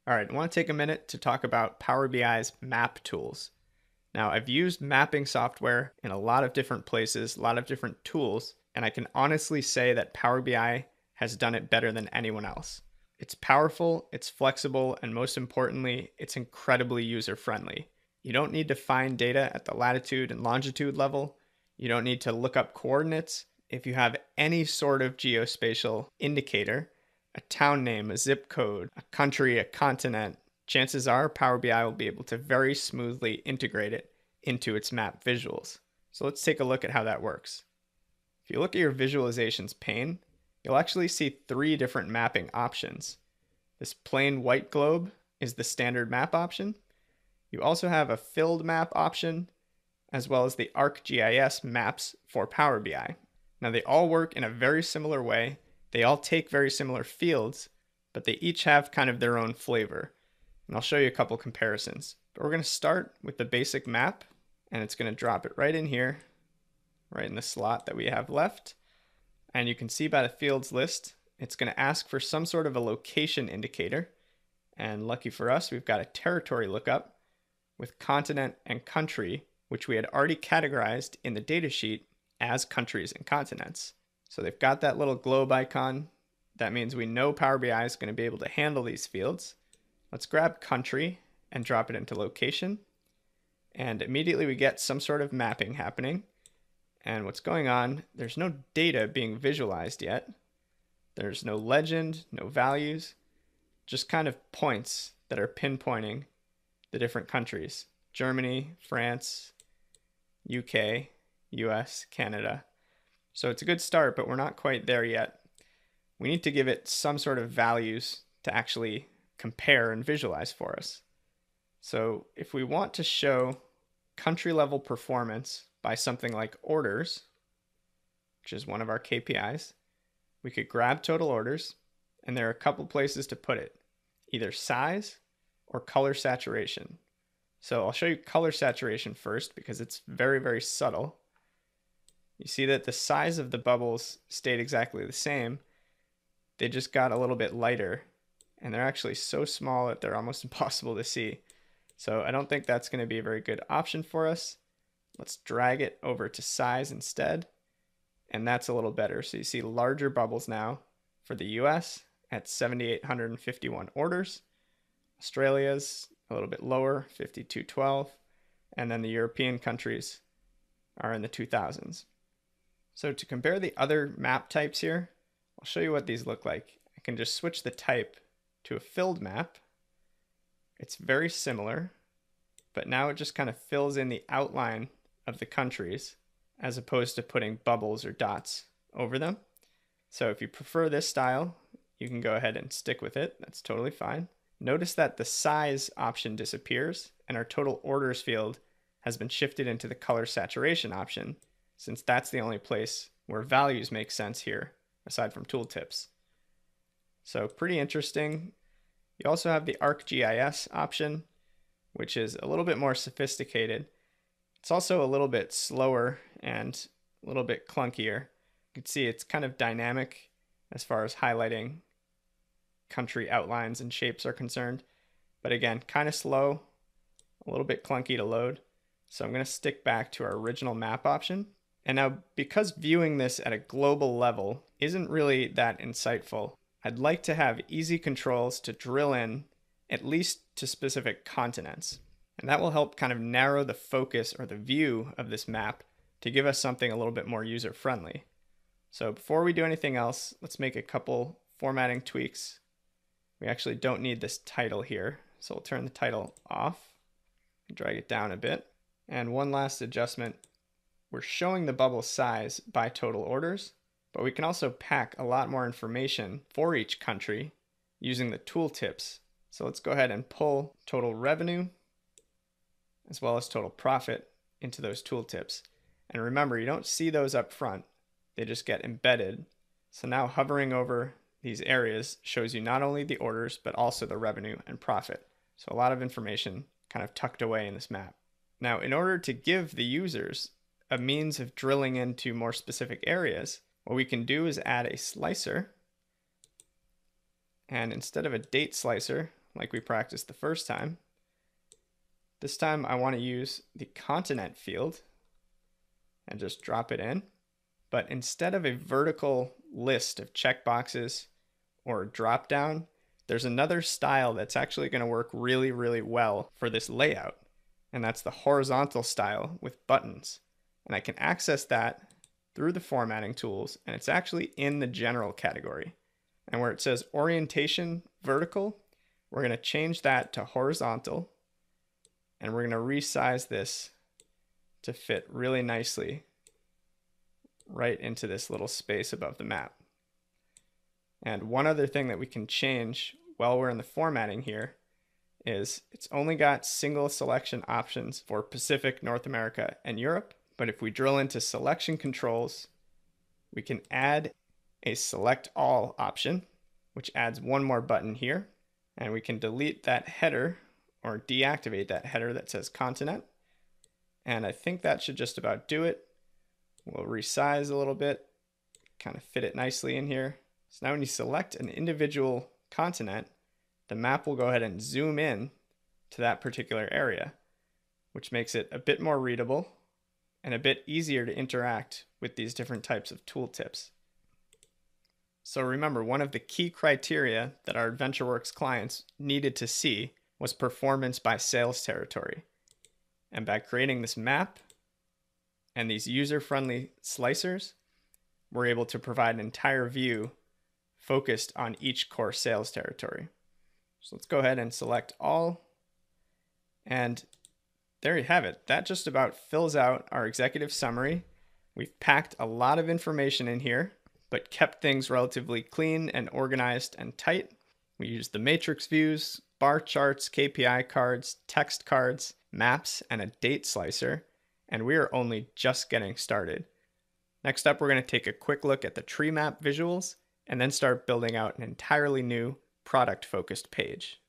All right, I want to take a minute to talk about Power BI's map tools. Now, I've used mapping software in a lot of different places, a lot of different tools, and I can honestly say that Power BI has done it better than anyone else. It's powerful, it's flexible, and most importantly, it's incredibly user-friendly. You don't need to find data at the latitude and longitude level. You don't need to look up coordinates. If you have any sort of geospatial indicator, a town name, a zip code, a country, a continent, chances are Power BI will be able to very smoothly integrate it into its map visuals. So let's take a look at how that works. If you look at your visualizations pane, you'll actually see three different mapping options. This plain white globe is the standard map option. You also have a filled map option, as well as the ArcGIS maps for Power BI. Now they all work in a very similar way. They all take very similar fields, but they each have kind of their own flavor. And I'll show you a couple comparisons. But we're going to start with the basic map, and it's going to drop it right in here, right in the slot that we have left. And you can see by the fields list, it's going to ask for some sort of a location indicator. And lucky for us, we've got a territory lookup with continent and country, which we had already categorized in the datasheet as countries and continents. So they've got that little globe icon. That means we know Power BI is going to be able to handle these fields. Let's grab country and drop it into location. And immediately we get some sort of mapping happening. And what's going on, there's no data being visualized yet. There's no legend, no values, just kind of points that are pinpointing the different countries. Germany, France, UK, US, Canada. So it's a good start, but we're not quite there yet. We need to give it some sort of values to actually compare and visualize for us. So if we want to show country level performance by something like orders, which is one of our KPIs, we could grab total orders, and there are a couple places to put it, either size or color saturation. So I'll show you color saturation first because it's very, very subtle. You see that the size of the bubbles stayed exactly the same. They just got a little bit lighter, and they're actually so small that they're almost impossible to see. So I don't think that's going to be a very good option for us. Let's drag it over to size instead, and that's a little better. So you see larger bubbles now for the US at 7,851 orders. Australia's a little bit lower, 5,212, and then the European countries are in the 2000s. So to compare the other map types here, I'll show you what these look like. I can just switch the type to a filled map. It's very similar, but now it just kind of fills in the outline of the countries as opposed to putting bubbles or dots over them. So if you prefer this style, you can go ahead and stick with it. That's totally fine. Notice that the size option disappears and our total orders field has been shifted into the color saturation option, since that's the only place where values make sense here, aside from tooltips. So pretty interesting. You also have the ArcGIS option, which is a little bit more sophisticated. It's also a little bit slower and a little bit clunkier. You can see it's kind of dynamic as far as highlighting country outlines and shapes are concerned. But again, kind of slow, a little bit clunky to load. So I'm going to stick back to our original map option. And now, because viewing this at a global level isn't really that insightful, I'd like to have easy controls to drill in at least to specific continents. And that will help kind of narrow the focus or the view of this map to give us something a little bit more user-friendly. So before we do anything else, let's make a couple formatting tweaks. We actually don't need this title here, so we'll turn the title off, drag it down a bit. And one last adjustment. We're showing the bubble size by total orders, but we can also pack a lot more information for each country using the tooltips. So let's go ahead and pull total revenue as well as total profit into those tooltips. And remember, you don't see those up front, they just get embedded. So now hovering over these areas shows you not only the orders, but also the revenue and profit. So a lot of information kind of tucked away in this map. Now, in order to give the users a means of drilling into more specific areas, what we can do is add a slicer. And instead of a date slicer, like we practiced the first time. This time I want to use the continent field and just drop it in. But instead of a vertical list of checkboxes or a drop down, there's another style that's actually going to work really, really well for this layout. And that's the horizontal style with buttons. And I can access that through the formatting tools, and it's actually in the general category. And where it says orientation vertical, we're going to change that to horizontal, and we're going to resize this to fit really nicely right into this little space above the map. And one other thing that we can change while we're in the formatting here is it's only got single selection options for Pacific, North America, and Europe. But if we drill into selection controls, we can add a select all option, which adds one more button here. And we can delete that header or deactivate that header that says continent. And I think that should just about do it. We'll resize a little bit, kind of fit it nicely in here. So now when you select an individual continent, the map will go ahead and zoom in to that particular area, which makes it a bit more readable and a bit easier to interact with these different types of tooltips. So remember, one of the key criteria that our AdventureWorks clients needed to see was performance by sales territory. And by creating this map and these user-friendly slicers, we're able to provide an entire view focused on each core sales territory. So let's go ahead and select all. And there you have it. That just about fills out our executive summary. We've packed a lot of information in here, but kept things relatively clean and organized and tight. We used the matrix views, bar charts, KPI cards, text cards, maps, and a date slicer, and we are only just getting started. Next up, we're going to take a quick look at the tree map visuals and then start building out an entirely new product-focused page.